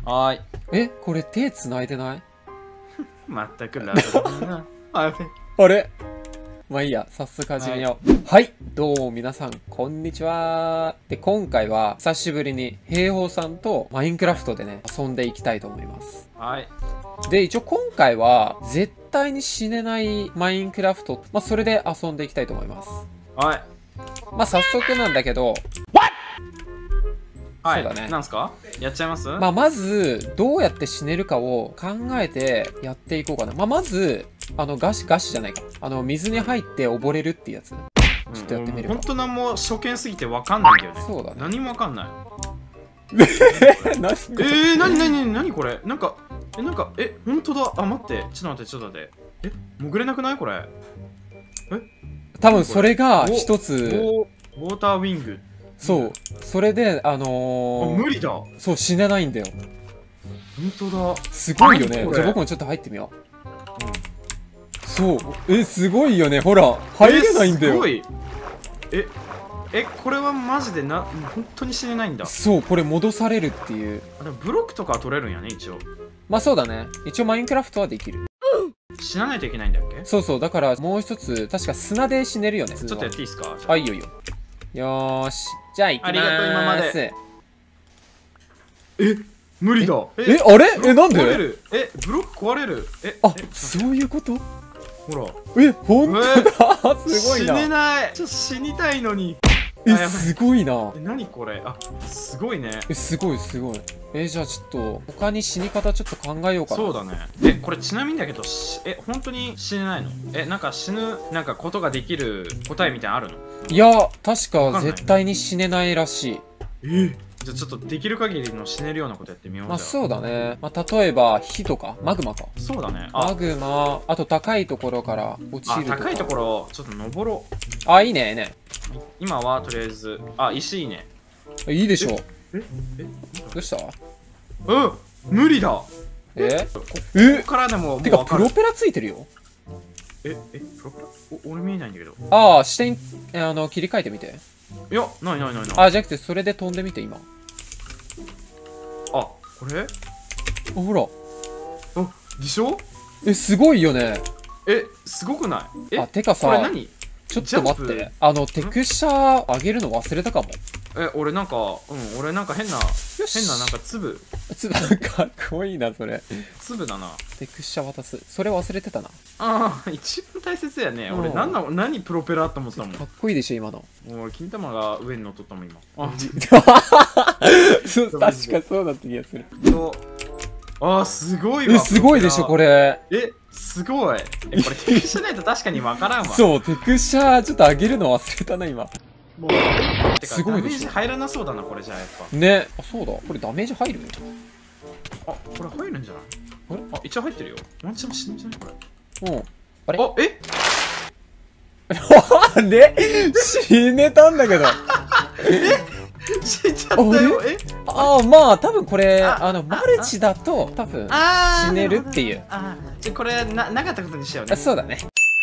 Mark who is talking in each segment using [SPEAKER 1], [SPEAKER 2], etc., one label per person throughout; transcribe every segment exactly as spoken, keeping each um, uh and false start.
[SPEAKER 1] はーい。
[SPEAKER 2] え、これ手繋いでない？
[SPEAKER 1] まったくラブだな。あべ。
[SPEAKER 2] あれ？まあいいや、早速始めよう。はい、はい、どうも皆さん、こんにちは。で、今回は久しぶりに平方さんとマインクラフトでね、遊んでいきたいと思います。
[SPEAKER 1] はい。
[SPEAKER 2] で、一応今回は絶対に死ねないマインクラフト、まあそれで遊んでいきたいと思います。
[SPEAKER 1] はい。
[SPEAKER 2] まあ早速なんだけど、
[SPEAKER 1] はい、
[SPEAKER 2] そうだね。
[SPEAKER 1] なんすか？やっちゃいます？
[SPEAKER 2] まあまず、どうやって死ねるかを考えてやっていこうかな。まあまず、あの、ガシガシじゃないか。あの、水に入って溺れるっていうやつ。ちょっとやってみるか。
[SPEAKER 1] ほんとなんも初見すぎてわかんないんだよね。
[SPEAKER 2] そうだね。
[SPEAKER 1] 何もわかんない。
[SPEAKER 2] 何これ？
[SPEAKER 1] えー、なになになにこれ？なんか、え、なんか、え、ほんとだ。あ、待って。ちょっと待って、ちょっと待って。え、潜れなくないこれ？え
[SPEAKER 2] 多分それが一つ。
[SPEAKER 1] ウォーターウィング。
[SPEAKER 2] そう。それで、あのー、
[SPEAKER 1] あ、無理だ。
[SPEAKER 2] そう、死ねないんだよ。
[SPEAKER 1] ほんとだ。
[SPEAKER 2] すごいよね。じゃあ僕もちょっと入ってみよう。うん、そう。え、すごいよね。ほら、入れないんだよ。
[SPEAKER 1] すごい。え、え、これはマジでな、本当に死ねないんだ。
[SPEAKER 2] そう、これ戻されるっていう。
[SPEAKER 1] あ、でもブロックとかは取れるんやね、一応。
[SPEAKER 2] まあそうだね。一応マインクラフトはできる。
[SPEAKER 1] 死なないといけないんだっけ？
[SPEAKER 2] そうそう。だからもう一つ、確か砂で死ねるよね。
[SPEAKER 1] ちょっとやっていいですか？
[SPEAKER 2] あ、いいよいいよ。よーし。じゃあ行きまーす。
[SPEAKER 1] ありがとう、今まで。え、無理だ。
[SPEAKER 2] え、あれえ、なんで？
[SPEAKER 1] 壊れる。え、ブロック壊れる。え、
[SPEAKER 2] あ、そういうこと？
[SPEAKER 1] ほら。
[SPEAKER 2] え、ほんとだ。すごいな。
[SPEAKER 1] 死ねない。ちょっと死にたいのに。
[SPEAKER 2] え、すごいな。
[SPEAKER 1] え、何これ？あ、すごいね。
[SPEAKER 2] え、すごいすごい。え、じゃあちょっと、他に死に方ちょっと考えようかな。
[SPEAKER 1] そうだね。え、これちなみにだけど、え、本当に死ねないの？え、なんか死ぬ、なんかことができる答えみたいなのあるの？
[SPEAKER 2] いや、確か絶対に死ねないらしい。
[SPEAKER 1] え、じゃあちょっとできる限りの死ねるようなことやってみよう。
[SPEAKER 2] まあそうだね。まあ例えば火とかマグマか。
[SPEAKER 1] そうだね。
[SPEAKER 2] マグマ、あと高いところから落ちるとか。
[SPEAKER 1] あ、高いところちょっと登ろ
[SPEAKER 2] う。あ、いいね、いいね。
[SPEAKER 1] 今はとりあえず、あ、石いいね。
[SPEAKER 2] いいでしょ。
[SPEAKER 1] ええ
[SPEAKER 2] どうした？
[SPEAKER 1] うん、無理だ。
[SPEAKER 2] え
[SPEAKER 1] こ
[SPEAKER 2] え
[SPEAKER 1] こからでももう
[SPEAKER 2] てか
[SPEAKER 1] 分かる。
[SPEAKER 2] プロペラついてるよ。
[SPEAKER 1] え、え、プロペラ？お、俺見えないんだけど。
[SPEAKER 2] ああ、視点、あの、切り替えてみて。
[SPEAKER 1] いや、ないないないない。
[SPEAKER 2] あ、じゃなくてそれで飛んでみて、今。
[SPEAKER 1] あ、これ？
[SPEAKER 2] あ、ほら。
[SPEAKER 1] あ、でしょ？
[SPEAKER 2] え、すごいよね。
[SPEAKER 1] え、すごくない？え、
[SPEAKER 2] あ、てかさ、
[SPEAKER 1] これ何？
[SPEAKER 2] ちょっと待って。あの、テクスチャー上げるの忘れたかも。
[SPEAKER 1] え、俺なんか、うん、俺なんか変な、変ななんか粒。
[SPEAKER 2] つばかっこいいな、それ。
[SPEAKER 1] 粒だな。
[SPEAKER 2] テクスチャー渡す。それ忘れてたな。
[SPEAKER 1] ああ、一番大切やね。俺、なんなの、何プロペラと思ったもん。
[SPEAKER 2] かっこいいでしょ、今の。
[SPEAKER 1] もう、金玉が上に乗っとったもん、今。あ、
[SPEAKER 2] そう、確かそうだった気がする。
[SPEAKER 1] そう。あー、すごいわ。
[SPEAKER 2] え、すごいでしょ、これ。
[SPEAKER 1] え、すごい。え、これテクスチャないと確かにわからんわ。
[SPEAKER 2] そう、テクスチャーちょっと上げるの忘れたな、今。
[SPEAKER 1] もう、てか、
[SPEAKER 2] すごいでしょ。
[SPEAKER 1] ダメージ入らなそうだな、これじゃあやっぱ。
[SPEAKER 2] ね。あ、そうだ。これダメージ入る？
[SPEAKER 1] あ、これ入るんじゃない？あれ？あ、一応入ってるよ。ワンチャン死ぬんじゃないこれ。
[SPEAKER 2] うん。あれ？
[SPEAKER 1] あ、え？
[SPEAKER 2] あれ？死ねたんだけど。
[SPEAKER 1] え？死んじゃったよ。え？
[SPEAKER 2] ああ、まあ、多分これ、
[SPEAKER 1] あ
[SPEAKER 2] あの、マルチだと、多分、死ねるっていう。
[SPEAKER 1] ああ、じゃ、これ、な、なかったことにしようね。
[SPEAKER 2] あ、そうだね。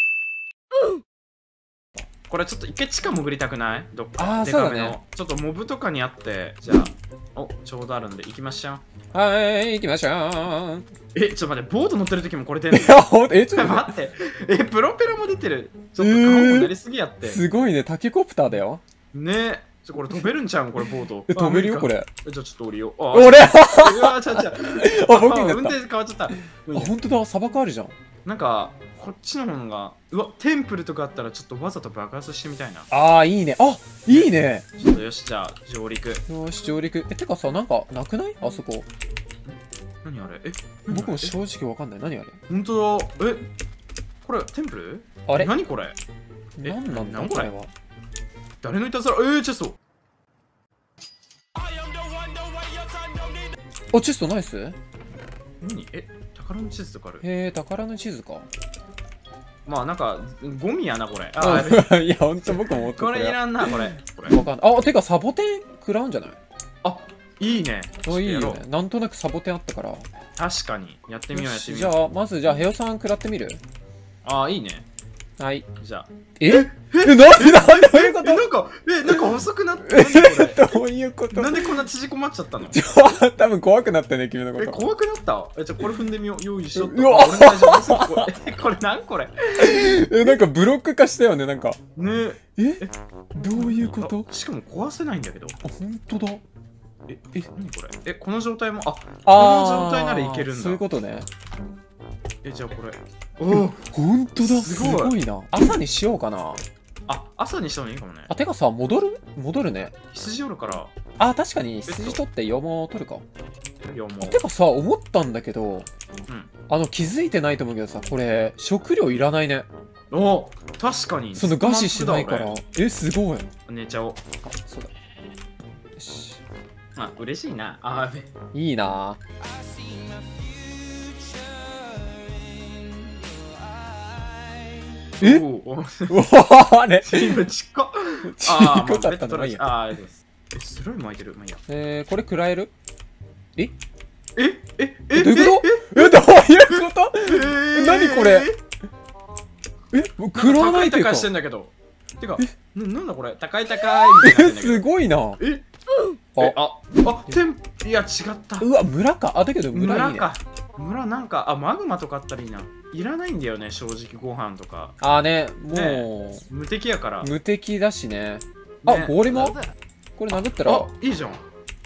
[SPEAKER 1] これちょっと一回地下潜りたくない？どっか。
[SPEAKER 2] ああ、そうだね。
[SPEAKER 1] ちょっとモブとかにあって、じゃあ、お、ちょうどあるんで行きましょう。
[SPEAKER 2] はい、行きましょう。
[SPEAKER 1] え、ちょっと待って、ボート乗ってる時もこれ出るの？
[SPEAKER 2] いや、ほんと、え、ちょっと
[SPEAKER 1] 待って。え、プロペラも出てる。ちょっと顔もなりすぎやって。
[SPEAKER 2] すごいね、タケコプターだよ。
[SPEAKER 1] ねえ。ちょ、これ飛べるんちゃうんこれ、ボート。
[SPEAKER 2] え、飛べるよ、これ。
[SPEAKER 1] え、じゃあちょっと降りよう。あ、
[SPEAKER 2] 俺
[SPEAKER 1] うわ、ちゃちゃ。
[SPEAKER 2] あ、僕になった。
[SPEAKER 1] 運転変わっちゃった。あ、
[SPEAKER 2] ほんとだ、砂漠あるじゃん。
[SPEAKER 1] なんか、こっちの方が、うわ、テンプルとかあったらちょっとわざと爆発してみたいな。
[SPEAKER 2] ああ、いいね。あ、いいね。
[SPEAKER 1] ちょっとよし、じゃあ、上陸。
[SPEAKER 2] よし、上陸。え、てかさ、なんか、なくない？あそこ。
[SPEAKER 1] 何あれ？え、
[SPEAKER 2] 僕も正直わかんない。何あれ？
[SPEAKER 1] ほんとだ。え、これ、テンプル？
[SPEAKER 2] あれ？
[SPEAKER 1] 何これ？え、
[SPEAKER 2] 何なんだ
[SPEAKER 1] 何これ
[SPEAKER 2] これは。
[SPEAKER 1] 誰のいたずら？えー、チェスト。
[SPEAKER 2] お、チェストナイス？
[SPEAKER 1] 何？え、宝の地図とかある？
[SPEAKER 2] へえ、宝の地図か。
[SPEAKER 1] まあなんか、ゴミやな、これ。あ、
[SPEAKER 2] いや、ほんと僕も思った
[SPEAKER 1] これいらんな、これ。これ。
[SPEAKER 2] わかんない。あ、てかサボテン食らうんじゃない？
[SPEAKER 1] あ、いいね。
[SPEAKER 2] あ、いいよね。なんとなくサボテンあったから。
[SPEAKER 1] 確かに。やってみよう、やってみよう。
[SPEAKER 2] じゃあ、まず、じゃあ、ヘヨさん食らってみる？
[SPEAKER 1] あ、いいね。
[SPEAKER 2] はい。
[SPEAKER 1] じゃあ。
[SPEAKER 2] ええ、なんでなんでどういうこ
[SPEAKER 1] え、なんか、え、なんか細くなって、何これ
[SPEAKER 2] とどういうこと
[SPEAKER 1] なんでこんな縮こまっちゃったの？
[SPEAKER 2] ちょ多分怖くなったね、君のこ
[SPEAKER 1] え、
[SPEAKER 2] と。
[SPEAKER 1] 怖くなった？え、じゃあこれ踏んでみよう。用意しとった。
[SPEAKER 2] うわ
[SPEAKER 1] 俺大丈夫？これ、えこれなんこれ？
[SPEAKER 2] え、なんかブロック化したよね、なんか。
[SPEAKER 1] ね
[SPEAKER 2] えどういうこと
[SPEAKER 1] あしかも壊せないんだけど。
[SPEAKER 2] あ、ほんとだ。
[SPEAKER 1] え、え、何これ？え、この状態も、あ、こ
[SPEAKER 2] あ
[SPEAKER 1] の状態ならいけるんだ。
[SPEAKER 2] そういうことね。
[SPEAKER 1] え、じゃあこれ。おお、
[SPEAKER 2] ほんとだ、す
[SPEAKER 1] すごい
[SPEAKER 2] ごいな。朝にしようかな。
[SPEAKER 1] あ、朝にしたのいいかもね。
[SPEAKER 2] あ、てかさ、戻る戻るね。
[SPEAKER 1] 羊おるから、
[SPEAKER 2] あ、確かに羊取って羊毛取るか。
[SPEAKER 1] いやもう。
[SPEAKER 2] てかさ、思ったんだけど、
[SPEAKER 1] うん。
[SPEAKER 2] あの、気づいてないと思うけどさ、これ、食料いらないね。
[SPEAKER 1] お確かに。
[SPEAKER 2] その餓死しないから。え、すごい。
[SPEAKER 1] 寝ちゃおう。
[SPEAKER 2] あ、そうだ。よし。
[SPEAKER 1] あ、嬉しいな。あべ。
[SPEAKER 2] いいなえ
[SPEAKER 1] おおお
[SPEAKER 2] うわあれ
[SPEAKER 1] 今ちっこ。
[SPEAKER 2] ち
[SPEAKER 1] あー、
[SPEAKER 2] っこか
[SPEAKER 1] まあ
[SPEAKER 2] ったのまあいいや。
[SPEAKER 1] あー、あれです。え、すごい巻いてる。まあいいや。
[SPEAKER 2] えー、これ食らえるえ
[SPEAKER 1] え、え、え、
[SPEAKER 2] どういうこと
[SPEAKER 1] え、
[SPEAKER 2] え、どういうこと
[SPEAKER 1] えー
[SPEAKER 2] 何これえ、もう食らわないっていうか
[SPEAKER 1] 高い高いしてんだけど。てか、ななんだこれ高い高いみたいになってんだけど。
[SPEAKER 2] すごいな
[SPEAKER 1] え
[SPEAKER 2] あ
[SPEAKER 1] え、あ、あ、テン、いや、違った。
[SPEAKER 2] うわ、村か。あ、だけど村いいね。
[SPEAKER 1] 村か。村なんか、あ、マグマとかあったらいいな。いらないんだよね、正直ご飯とか。
[SPEAKER 2] あーね、も
[SPEAKER 1] 無敵やから。
[SPEAKER 2] う、無敵だしね。あ、
[SPEAKER 1] ね
[SPEAKER 2] ゴーレムはこれ殴ったら
[SPEAKER 1] あ、いいじゃん。え、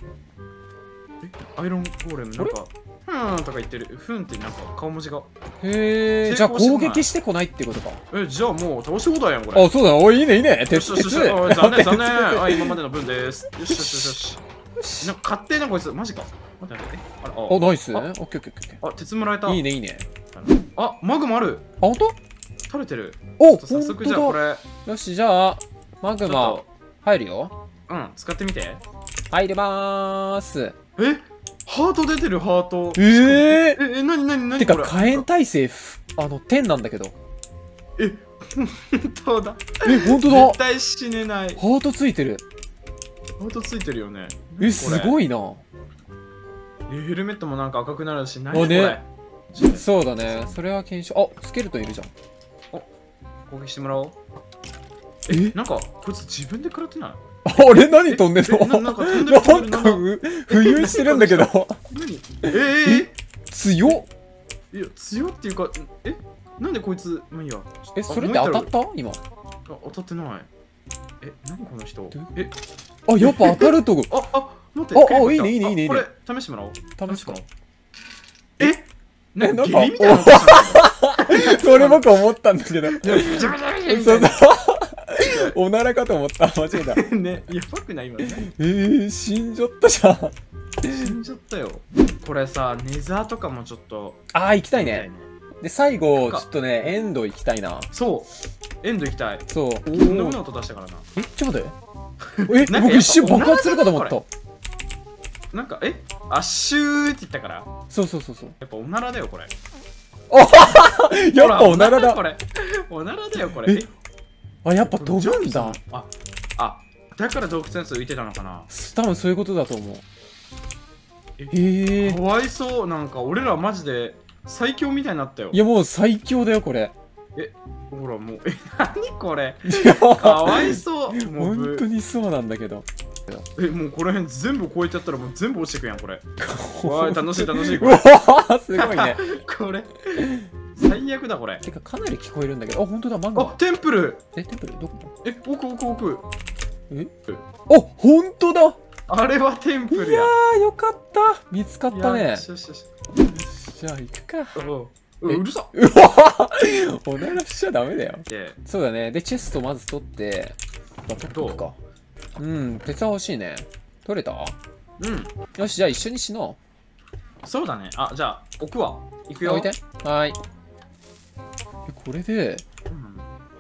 [SPEAKER 1] アイロンゴーレムなんか、ふーんとか言ってる。ふんってなんか顔文字が。
[SPEAKER 2] へえ、じゃあ攻撃してこないってことか。
[SPEAKER 1] え、じゃあもう倒し放題やん、これ。
[SPEAKER 2] あ、そうだ。おい、いいね、いいね。
[SPEAKER 1] よ
[SPEAKER 2] 鉄、
[SPEAKER 1] しよしよし
[SPEAKER 2] 鉄。
[SPEAKER 1] おい残念残念。
[SPEAKER 2] 鉄
[SPEAKER 1] あ、今までの分です。よしよしよしよし。なんか勝手なこいつ、マジか。待って待って。あら、
[SPEAKER 2] お、ナイス。オ
[SPEAKER 1] あ
[SPEAKER 2] ッケーオッケーオッケー。
[SPEAKER 1] あ、鉄もらえた。
[SPEAKER 2] いいね、いいね。
[SPEAKER 1] あ、マグマある。
[SPEAKER 2] あ、ほんと
[SPEAKER 1] 垂れてる。
[SPEAKER 2] お、
[SPEAKER 1] 早
[SPEAKER 2] ほん
[SPEAKER 1] 速じゃあこ
[SPEAKER 2] とだ。
[SPEAKER 1] れ、
[SPEAKER 2] よし、じゃあ、マグマ
[SPEAKER 1] ちょっと、
[SPEAKER 2] 入るよ。
[SPEAKER 1] うん、使ってみて。
[SPEAKER 2] 入りまーす。
[SPEAKER 1] えハート出てる、ハート。
[SPEAKER 2] え
[SPEAKER 1] え、え、なになにな
[SPEAKER 2] てか、
[SPEAKER 1] にこれ。
[SPEAKER 2] 火炎耐性、ふあの、天なんだけど。
[SPEAKER 1] え、本当だ。
[SPEAKER 2] え、ほんとだ。
[SPEAKER 1] 絶対死ねない。
[SPEAKER 2] ハートついてる。
[SPEAKER 1] ハートついてるよね。
[SPEAKER 2] え、すご
[SPEAKER 1] い。
[SPEAKER 2] いな。
[SPEAKER 1] え、ヘルメットもなんか赤くなるし、何
[SPEAKER 2] あ
[SPEAKER 1] これ。
[SPEAKER 2] ねそうだね。それは検証。あ、スケルトンいるじゃん。
[SPEAKER 1] 攻撃してもらおう。
[SPEAKER 2] え
[SPEAKER 1] なんか、こいつ自分で食らってない？
[SPEAKER 2] あれ何飛んでんの
[SPEAKER 1] えななんか飛んでる飛んでる
[SPEAKER 2] なんかう浮遊してるんだけど。
[SPEAKER 1] 何え
[SPEAKER 2] 強っ。
[SPEAKER 1] えいや、強っていうか、えなんでこいつ、まあいいや。
[SPEAKER 2] え、それって当たった今。
[SPEAKER 1] あ、当たってない。え、何この人
[SPEAKER 2] ど
[SPEAKER 1] え、
[SPEAKER 2] あ、やっぱ当たると。
[SPEAKER 1] あ、あ、待って。
[SPEAKER 2] あ
[SPEAKER 1] クリップ
[SPEAKER 2] あいいねいいねいいねいいね
[SPEAKER 1] あこれ、試してもらおう。
[SPEAKER 2] 試すか。
[SPEAKER 1] えな
[SPEAKER 2] え
[SPEAKER 1] んか、
[SPEAKER 2] なんか
[SPEAKER 1] ゲリみたいな音した
[SPEAKER 2] それ僕思ったんだけど。
[SPEAKER 1] いや、ジャブジャブジャブみ
[SPEAKER 2] そう
[SPEAKER 1] たい
[SPEAKER 2] そう。おならかと思った。間違えた。
[SPEAKER 1] なね、やばくない今ね。
[SPEAKER 2] えー、死んじゃったじゃん。
[SPEAKER 1] 死んじゃったよ。これさ、ネザーとかもちょっと。
[SPEAKER 2] あー、行きたい
[SPEAKER 1] み
[SPEAKER 2] ね。で、最後、ちょっとね、エンド行きたいな。
[SPEAKER 1] そう。エンド行きたい。
[SPEAKER 2] そう。
[SPEAKER 1] とんでもない音出したからな。
[SPEAKER 2] え、ちょっと待って。え、
[SPEAKER 1] なんか
[SPEAKER 2] 僕一瞬
[SPEAKER 1] やっぱ
[SPEAKER 2] 爆発するかと思った。
[SPEAKER 1] なんか、えあ、シューって言ったから。
[SPEAKER 2] そうそうそうそう。
[SPEAKER 1] やっぱおならだよ、これ。
[SPEAKER 2] やっぱおならだ。
[SPEAKER 1] これ。おならだよ、これ。
[SPEAKER 2] えあ、やっぱ飛ぶんだ。
[SPEAKER 1] あ、あ、だから洞窟のやつ浮いてたのかな。
[SPEAKER 2] 多分そういうことだと思う。
[SPEAKER 1] え
[SPEAKER 2] へえ
[SPEAKER 1] かわいそう。なんか、俺らマジで最強みたいになったよ
[SPEAKER 2] い。や、もう最強だよ、これ。
[SPEAKER 1] ほら、もう、え、なにこれ。
[SPEAKER 2] いや、
[SPEAKER 1] かわいそう。もう
[SPEAKER 2] 本当にそうなんだけど。
[SPEAKER 1] え、もうこの辺全部超えちゃったらもう全部落ちてくやん、これ。わー楽しい楽しい、こ
[SPEAKER 2] う
[SPEAKER 1] れ。
[SPEAKER 2] わすごいね。
[SPEAKER 1] これ。最悪だ、これ。
[SPEAKER 2] てか、かなり聞こえるんだけど。あ、本当だ、マンガ
[SPEAKER 1] あ、。テンプル。
[SPEAKER 2] え、テンプルどこ
[SPEAKER 1] え、奥奥奥。
[SPEAKER 2] えあ、本当だ。
[SPEAKER 1] あれはテンプ
[SPEAKER 2] い
[SPEAKER 1] ルや。
[SPEAKER 2] やー、よかった。見つかったね。
[SPEAKER 1] よしよしよし。
[SPEAKER 2] じゃあ、行くか。
[SPEAKER 1] おううるさっ。
[SPEAKER 2] うわおならしちゃダメだよ。
[SPEAKER 1] で、
[SPEAKER 2] そうだね。で、チェストまず取って、まあ、取っとくか。うん、鉄は欲しいね。取れた
[SPEAKER 1] うん。
[SPEAKER 2] よし、じゃあ一緒に死の
[SPEAKER 1] そうだね。あ、じゃあ、置くわ。行く
[SPEAKER 2] う。
[SPEAKER 1] よ。
[SPEAKER 2] 置いて。はーい。え、これで、
[SPEAKER 1] うん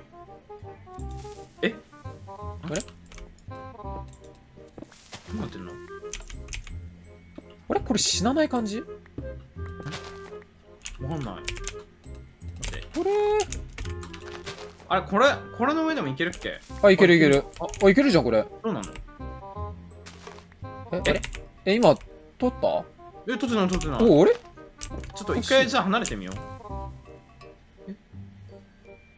[SPEAKER 1] え
[SPEAKER 2] あれ
[SPEAKER 1] どうなってんの
[SPEAKER 2] あれこれ死なない感じ
[SPEAKER 1] わかんない。待って。
[SPEAKER 2] これ
[SPEAKER 1] あれ、これ、これの上でもいけるっけ
[SPEAKER 2] あ、いけるいける。
[SPEAKER 1] あ、
[SPEAKER 2] あ、いけるじゃん、これ。
[SPEAKER 1] どうなの
[SPEAKER 2] え、あれえ、今、取った
[SPEAKER 1] え、取ってない取ってない。
[SPEAKER 2] お、あれ
[SPEAKER 1] ちょっと一回じゃあ離れてみよう。え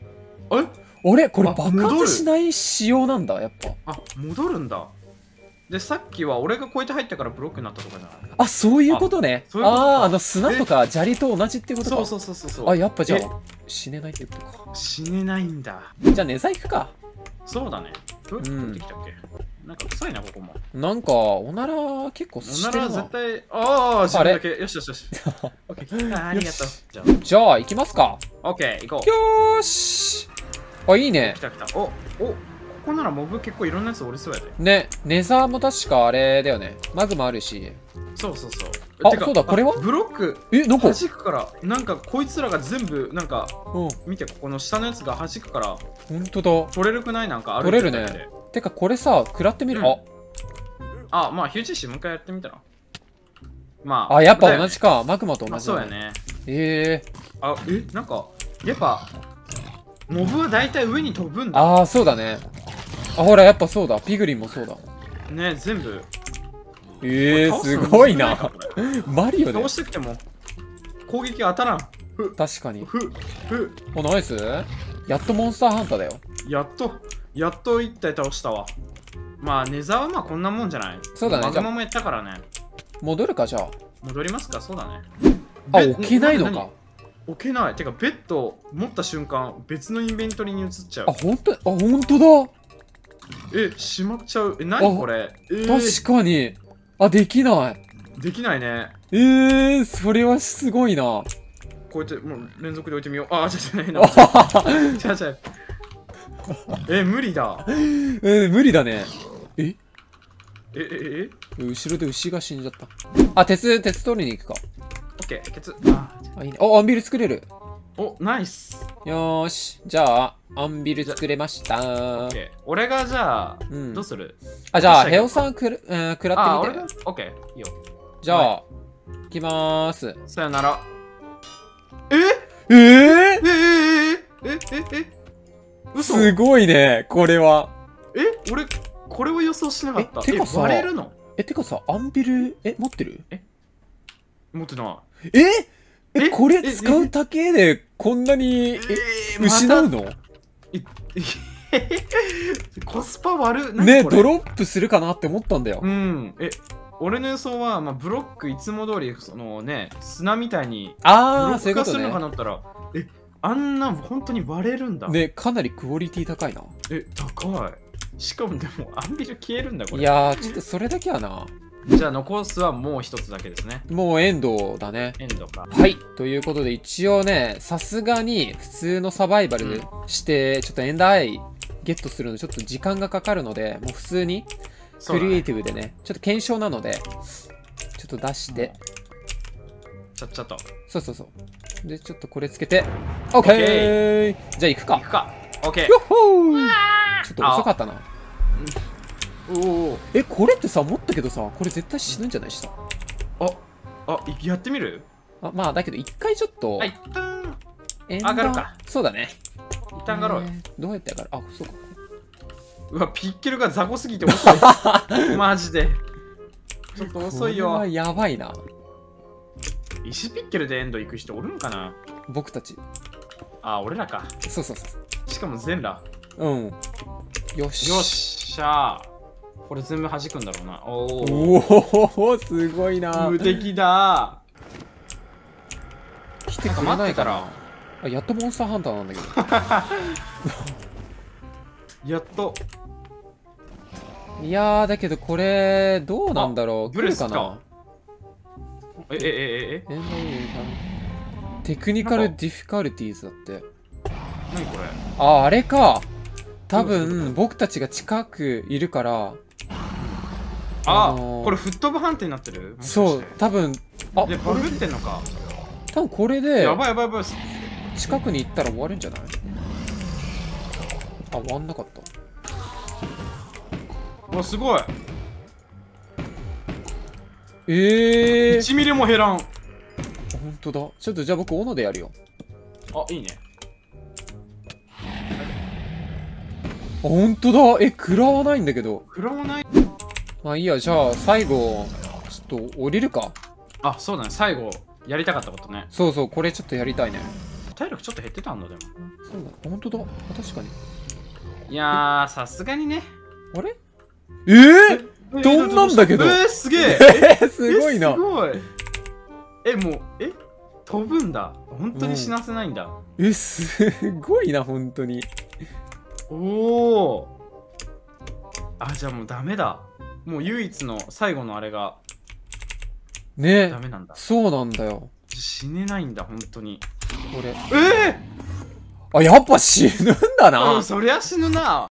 [SPEAKER 1] え
[SPEAKER 2] あれこれ
[SPEAKER 1] あ
[SPEAKER 2] 爆
[SPEAKER 1] 戻る
[SPEAKER 2] 発しない仕様なんだ、やっぱ。
[SPEAKER 1] あ、戻るんだ。で、さっきは俺がこうやって入ったからブロックになったとかじゃない？
[SPEAKER 2] あ、そういうことね。
[SPEAKER 1] そういうことか
[SPEAKER 2] ああー、あの砂とか砂利と同じってことか。
[SPEAKER 1] そうそうそうそうそう。
[SPEAKER 2] あ、やっぱじゃ
[SPEAKER 1] え
[SPEAKER 2] あ、死ねないってことか。
[SPEAKER 1] 死ねないんだ。
[SPEAKER 2] じゃあ、ネザ行くか。
[SPEAKER 1] そうだね。どうやって
[SPEAKER 2] うん
[SPEAKER 1] 取ってきたっけ？なんか臭いな、ここも。
[SPEAKER 2] なんか、おなら結構
[SPEAKER 1] おな
[SPEAKER 2] してるな
[SPEAKER 1] ら絶。対、ああ、自分だけ。よしよしよし。オッケー。あーありがとう。じゃ
[SPEAKER 2] じゃあ、行きますか。
[SPEAKER 1] あ、オッケー、行こう。
[SPEAKER 2] よーし。あ、いいね
[SPEAKER 1] 来。た来た。お、お、ここならモブ結構いろんなやつおりそうやで。
[SPEAKER 2] ね、ネザーも確かあれだよね。マグマあるし。
[SPEAKER 1] そうそうそう。
[SPEAKER 2] あ
[SPEAKER 1] てか
[SPEAKER 2] そうだこれは
[SPEAKER 1] あブロック、
[SPEAKER 2] え、どこ
[SPEAKER 1] 弾くから、なんかこいつらが全部、なんか、
[SPEAKER 2] うん、
[SPEAKER 1] 見て、ここの下のやつが弾くから、
[SPEAKER 2] ほんとだ。
[SPEAKER 1] 取れるくない？なんかある
[SPEAKER 2] 取れるね。てか、これさ、食らってみる。
[SPEAKER 1] うんあ、まあ、ヒューチシーもう一回やってみたら。まあ、
[SPEAKER 2] あ、あ、やっぱ同
[SPEAKER 1] じ。
[SPEAKER 2] じか。マグマと
[SPEAKER 1] まあ、
[SPEAKER 2] 同じだね。
[SPEAKER 1] そうやね。
[SPEAKER 2] ええ
[SPEAKER 1] あ、え、なんか、やっぱ、モブは大体上に飛ぶんだ。
[SPEAKER 2] ああ、そうだね。あ、ほら、やっぱそうだ。ピグリンもそうだ。
[SPEAKER 1] ね、全部。
[SPEAKER 2] ええ
[SPEAKER 1] 倒すの
[SPEAKER 2] すごいな。
[SPEAKER 1] 難しくかこれ
[SPEAKER 2] マリオで
[SPEAKER 1] 倒。してきても、攻撃当たらん。ふ、
[SPEAKER 2] 確かに。
[SPEAKER 1] ふ、ふ。
[SPEAKER 2] お、ナイス。やっとモンスターハンターだよ。
[SPEAKER 1] やっと、やっと一体倒したわ。まあ、ネザーはまあこんなもんじゃない。
[SPEAKER 2] そうだね
[SPEAKER 1] マグマもやったからね。
[SPEAKER 2] 戻るか、じゃあ。
[SPEAKER 1] 戻りますか、そうだね。
[SPEAKER 2] あ、
[SPEAKER 1] べ
[SPEAKER 2] 置けないのか。
[SPEAKER 1] 何何置けない。てか、ベッド持った瞬間、別のインベントリに移っちゃう
[SPEAKER 2] あ、。ほんと、あ、ほんとだ。
[SPEAKER 1] え、しまっちゃう。え、何これえー、
[SPEAKER 2] 確かに。あ、できない。
[SPEAKER 1] できないね。
[SPEAKER 2] ええー、それはすごいな。
[SPEAKER 1] こうやって、もう連続で置いてみよう。あ、違う違う違う。違う違う。え、無理だ。
[SPEAKER 2] えー、無理だね。え
[SPEAKER 1] え、え、え、
[SPEAKER 2] 後ろで牛が死んじゃった。あ、鉄、鉄取りに行くか。
[SPEAKER 1] オッケー、ケツ。あ、
[SPEAKER 2] あ、いいね。お、アンビル作れる。
[SPEAKER 1] お、ナイス。
[SPEAKER 2] よーし。じゃあ、アンビル作れました
[SPEAKER 1] オッケー。俺がじゃあ、
[SPEAKER 2] うん
[SPEAKER 1] どうする？
[SPEAKER 2] あ、じゃあ、
[SPEAKER 1] どうしたらいい
[SPEAKER 2] ヘオさんくる、うん、食ら
[SPEAKER 1] あ、
[SPEAKER 2] ってみて。
[SPEAKER 1] 俺がオッケー、いいよ。
[SPEAKER 2] じゃあ、いきまーす。
[SPEAKER 1] さよなら。え
[SPEAKER 2] えー、
[SPEAKER 1] えええええええ嘘
[SPEAKER 2] すごいね、これは。
[SPEAKER 1] え俺、これを予想しなかった。
[SPEAKER 2] えてかさ
[SPEAKER 1] 割れるの？
[SPEAKER 2] え、てかさ、アンビル、え、持ってる
[SPEAKER 1] 持ってな
[SPEAKER 2] ええ、
[SPEAKER 1] え
[SPEAKER 2] これ
[SPEAKER 1] え
[SPEAKER 2] 使うだけでこんなに、
[SPEAKER 1] い。
[SPEAKER 2] え、
[SPEAKER 1] え
[SPEAKER 2] 失うの
[SPEAKER 1] いコスパ悪い。
[SPEAKER 2] ね、
[SPEAKER 1] これ
[SPEAKER 2] ドロップするかなって思ったんだよ
[SPEAKER 1] う。ん。え、俺の予想は、まあ、ブロックいつも通り、そのね、砂みたいにブロ
[SPEAKER 2] あー、そういうこと
[SPEAKER 1] ック化するのか
[SPEAKER 2] ね。
[SPEAKER 1] なったら、え、あんな本当に割れるんだ。
[SPEAKER 2] ね、かなりクオリティ高いな。
[SPEAKER 1] え、高い。しかもでも、アンビル消えるんだ、これ。
[SPEAKER 2] いやー、ちょっとそれだけはな。
[SPEAKER 1] じゃあ、残すはもう一つだけですね。
[SPEAKER 2] もうエンドだね。
[SPEAKER 1] エンドか。
[SPEAKER 2] はい。ということで、一応ね、さすがに普通のサバイバルして、ちょっとエンダーアイゲットするのちょっと時間がかかるので、もう普通にクリエイティブでね、ちょっと検証なので、ちょっと出して、
[SPEAKER 1] ちゃっちゃと。
[SPEAKER 2] そうそうそう。で、ちょっとこれつけて、オッケーじゃあ行くか。
[SPEAKER 1] 行くか。オッケー。
[SPEAKER 2] よっほーちょっと遅かったな。
[SPEAKER 1] おお。
[SPEAKER 2] え、これってさ、持ったけどさ、これ絶対死ぬんじゃないした
[SPEAKER 1] あ、あ、やってみる？
[SPEAKER 2] あ、まあ、だけど一回ちょっと、
[SPEAKER 1] あ、一旦、
[SPEAKER 2] エンダー
[SPEAKER 1] 上がるか。
[SPEAKER 2] そうだね。
[SPEAKER 1] 一旦上がろうよ。
[SPEAKER 2] えーどうやって上がるあ、そうか。
[SPEAKER 1] うわ、ピッケルが雑魚すぎて遅い。マジで。ちょっと遅いよ
[SPEAKER 2] これは。やばいな。
[SPEAKER 1] 石ピッケルでエンド行く人おるんかな？
[SPEAKER 2] 僕たち。
[SPEAKER 1] あ、俺らか。
[SPEAKER 2] そうそうそ
[SPEAKER 1] しかも全裸。
[SPEAKER 2] う。うん。よし。
[SPEAKER 1] よっしゃー。これ全部弾くんだろうな。おお。
[SPEAKER 2] おお、すごいな。
[SPEAKER 1] 無敵だ
[SPEAKER 2] 来てくれないか
[SPEAKER 1] なんか待ってた
[SPEAKER 2] な
[SPEAKER 1] ら。
[SPEAKER 2] あ、やっとモンスターハンターなんだけど。
[SPEAKER 1] ー。やっと。
[SPEAKER 2] いやー、だけどこれ、どうなんだろう。
[SPEAKER 1] ブレスか
[SPEAKER 2] 来るかな
[SPEAKER 1] え、え、え、え、え、
[SPEAKER 2] エンドウェイテクニカルディフィカルティーズだって。
[SPEAKER 1] 何これ？
[SPEAKER 2] あ、あれか。多
[SPEAKER 1] どういうこ
[SPEAKER 2] 分、僕たちが近くいるから、
[SPEAKER 1] あ、
[SPEAKER 2] あのー
[SPEAKER 1] これフットオブ判定になってる？
[SPEAKER 2] そう、多分、あ、
[SPEAKER 1] で、バグってんのか。
[SPEAKER 2] 多分これで、
[SPEAKER 1] やばいやばいやばい。
[SPEAKER 2] 近くに行ったら終わるんじゃないあ、終わんなかった。
[SPEAKER 1] うわ、すごい。
[SPEAKER 2] ええー。
[SPEAKER 1] いちミリも減らん。
[SPEAKER 2] ほんとだ。ちょっとじゃあ僕、斧でやるよ。
[SPEAKER 1] あ、いいね。
[SPEAKER 2] あ、ほんとだ。え、食らわないんだけど。
[SPEAKER 1] 食らわない。
[SPEAKER 2] まあいいや、じゃあ最後、ちょっと降りるか。
[SPEAKER 1] あ、そうだね。最後、やりたかったことね。
[SPEAKER 2] そうそう、これちょっとやりたいね。
[SPEAKER 1] 体力ちょっと減ってたんだでも。
[SPEAKER 2] そうだ、本当だ。確かに。
[SPEAKER 1] いやー、さすがにね。
[SPEAKER 2] あれえー、飛んだんだけど。
[SPEAKER 1] えー、すげえ。
[SPEAKER 2] えー、すごいな。
[SPEAKER 1] えすごい。え、もう、え飛ぶんだ。本当に死なせないんだ。
[SPEAKER 2] え、すごいな、本当に。
[SPEAKER 1] おお。あ、じゃあもうダメだ。もう唯一の最後のあれが
[SPEAKER 2] ね
[SPEAKER 1] ダメなんだ。
[SPEAKER 2] そうなんだよ。
[SPEAKER 1] 死ねないんだ、本当に。
[SPEAKER 2] これ。
[SPEAKER 1] ええ
[SPEAKER 2] あ、やっぱ死ぬんだ
[SPEAKER 1] ー、う
[SPEAKER 2] な。
[SPEAKER 1] ん、そりゃ死ぬな。